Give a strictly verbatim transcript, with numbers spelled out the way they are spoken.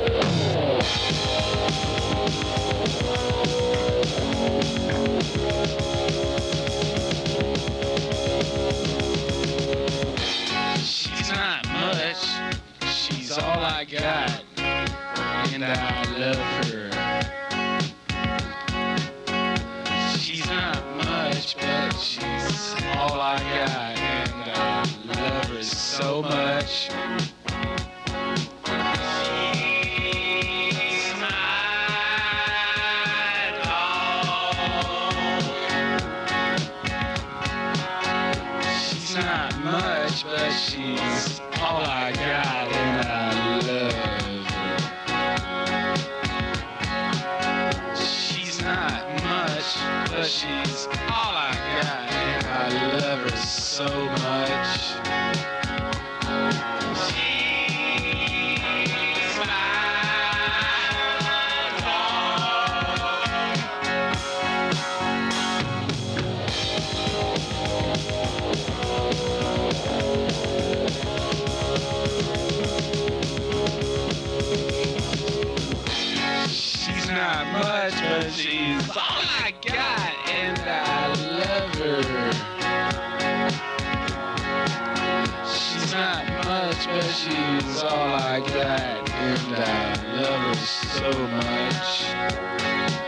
She's not much, she's all I got, and I love her. She's not much, but she's all I got, and I love her so much. She's my dog. She's not much, but she's all I got, and I love her. She's not much, but she's all I got, and I love her so much. She's my She's not much, but she's all I got, and I love her. She's not much, but she's all I got, and I love her so much.